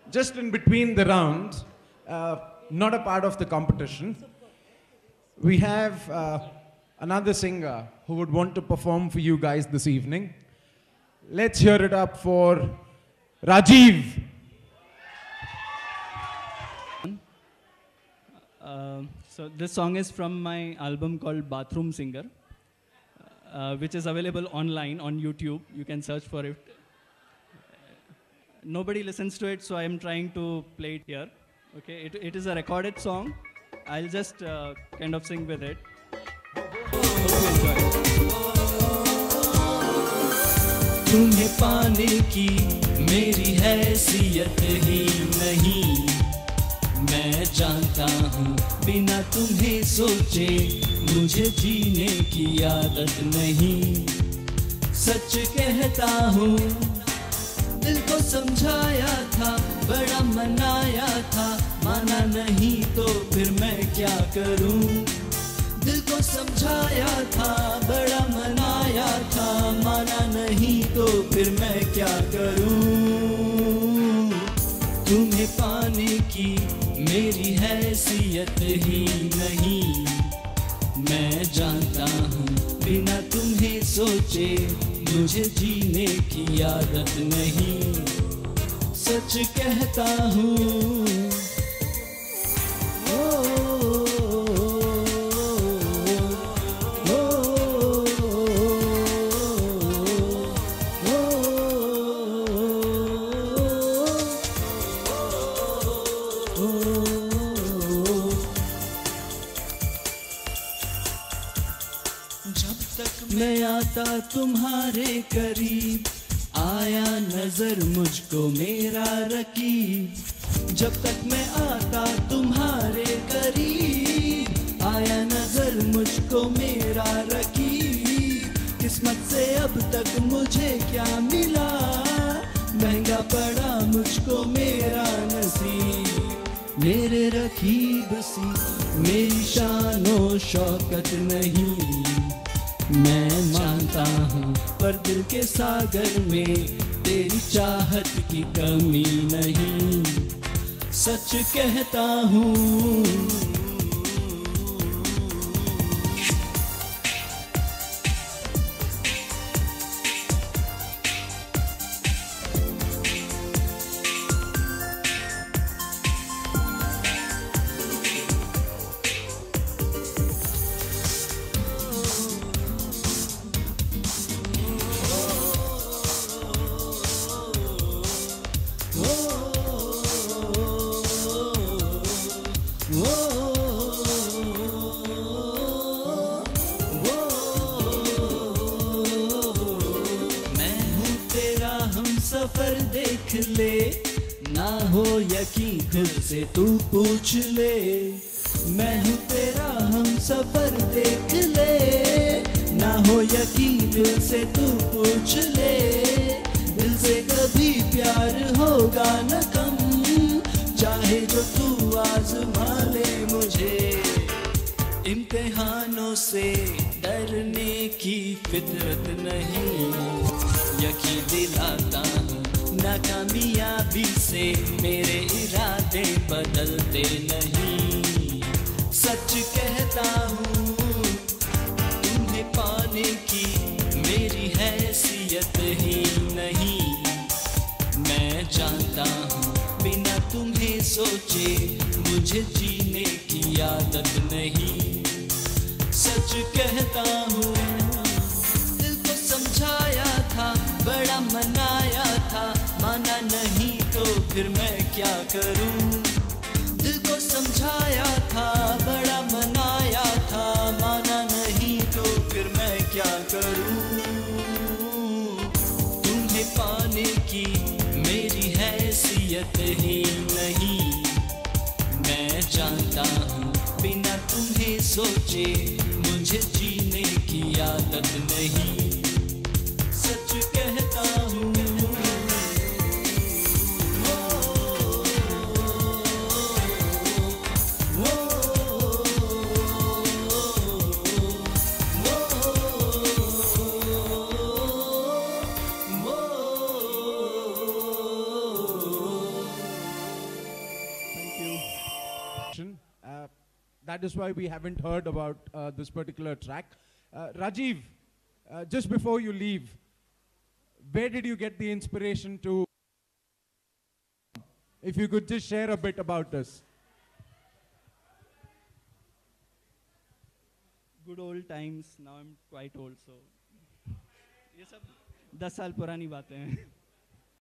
just in between the rounds, not a part of the competition, we have another singer who would want to perform for you guys this evening. Let's hear it up for Rajiv. So this song is from my album called Bathroom Singer, which is available online on YouTube. You can search for it. Nobody listens to it, so I am trying to play it here. Okay, it is a recorded song. I'll just kind of sing with it. Hope you enjoy it. तुम्हें पाने की मेरी हैसियत ही नहीं, मैं जानता हूँ बिना तुम्हें सोचे मुझे जीने की आदत नहीं। सच कहता हूँ, दिल को समझाया था, बड़ा मनाया था, माना नहीं तो फिर मैं क्या करूँ। दिल को समझाया था, बड़ा मनाया था, माना नहीं तो फिर मैं क्या करूँ। तुम्हें पाने की मेरी हैसियत ही नहीं, मैं जानता हूँ बिना तुम्हें सोचे मुझे जीने की आदत नहीं। सच कहता हूँ। जब तक मैं आता तुम्हारे करीब, आया नजर मुझको मेरा रकीब। जब तक मैं आता तुम्हारे करीब, आया नजर मुझको मेरा रकीब। किस्मत से अब तक मुझे क्या मिला, महंगा पड़ा मुझको मेरा नसीब। मेरे रकीब सी मेरी शानो शौकत नहीं, मैं मानता हूँ पर दिल के सागर में तेरी चाहत की कमी नहीं। सच कहता हूँ। सफर देख ले, ना हो यकीन खुद से तू पूछ ले। मैं हूँ तेरा हम सफर देख ले, ना हो यकीन दिल से तू पूछ ले। दिल से कभी प्यार होगा न कम, चाहे जो तू आजमा ले मुझे। इम्तिहानों से डरने की फितरत नहीं, यकीन दिलाता हूँ नाकामयाबी से मेरे इरादे बदलते नहीं। सच कहता हूँ तुम्हें पाने की मेरी हैसियत ही नहीं, मैं जानता हूँ बिना तुम्हें सोचे मुझे जीने की आदत नहीं। सच कहता हूँ, दिल को समझाया था, बड़ा मनाया था, माना नहीं तो फिर मैं क्या करूं। दिल को समझाया था, बड़ा मनाया था, माना नहीं तो फिर मैं क्या करूं। तुम्हें पाने की मेरी हैसियत ही नहीं, मैं जानता हूँ बिना तुम्हें सोचे मुझे जीने की आदत नहीं। सच कहता हूँ। that is why we haven't heard about this particular track. Rajiv, just before you leave, where did you get the inspiration to? If you could just share a bit about this. Good old times. Now I'm quite old, so ये सब 10 साल पुरानी बातें हैं.